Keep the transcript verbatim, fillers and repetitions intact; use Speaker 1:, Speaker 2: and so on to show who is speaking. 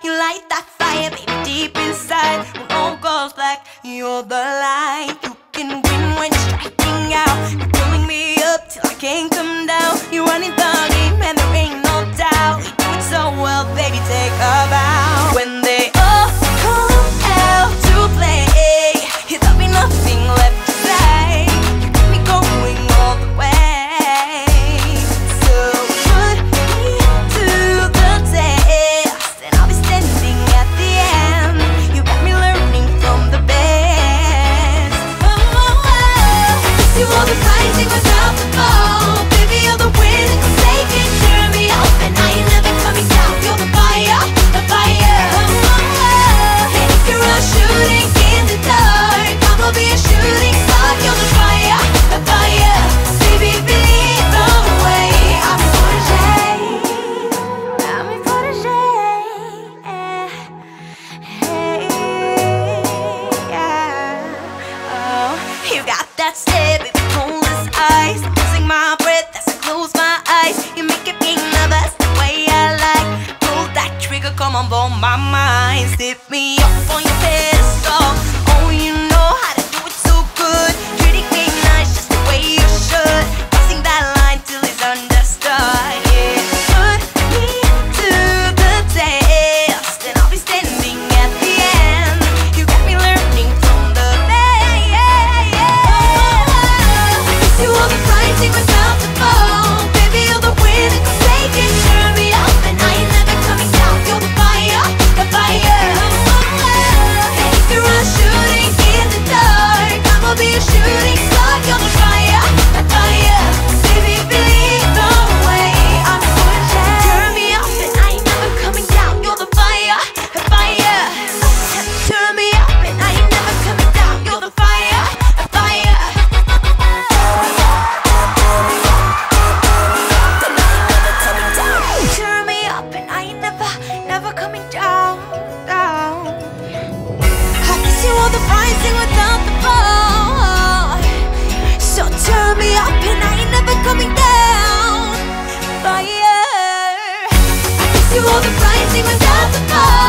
Speaker 1: You light that fire, baby, deep inside. When all goes black, you're the light. You can win when you're striking out. You're pulling me up till I can't come down. You're running the game and there ain't no doubt. You do it so well, baby, take a bow. When they all come out to play, there'll be nothing left to say. You keep me going all the way. So put me to the test, and I'll be standing at the end. You got me learning from the best. Oh, oh, oh. You all the rising without the fall. Baby, you're the wind that can take it, turn me up, and I ain't never coming down. You're the fire, the fire. Oh, oh, oh. And if you're a shooting in the dark, I'll be a shooting star. You're the fire, the fire. Baby, believe the way. I'm a protege. I'm a protege. Hey, yeah. Oh, you got that stare, baby, cold as ice. I'm losing my breath as I close my eyes. You make it be nervous the way I like. Pull that trigger, come on, blow my mind. Sit me up on your pedestal. Oh, you know how to do it so good. Treating me nice just the way you should. Crossing that line till it's understood. Yeah, put me to the test, and I'll be standing at the end. You got me learning from the best. Yeah, yeah. You are the rising without the fall. Baby, you're the wind that can take it, turn me up, and I ain't never coming down. You're the fire, the fire. And if you're a shooting in the dark, I'ma be a shooting star. You're the fire, the fire. Baby, believe the way. I'm a protege. Turn me up, and I ain't never coming down. You're the fire, the fire. Turn me up, and I ain't never coming down. You're the fire, the fire. Turn me up, and I ain't never, never coming down, down. I guess you are the rising without the fall. So turn me up, and I ain't never coming down. Fire. I guess you are the rising without the fall.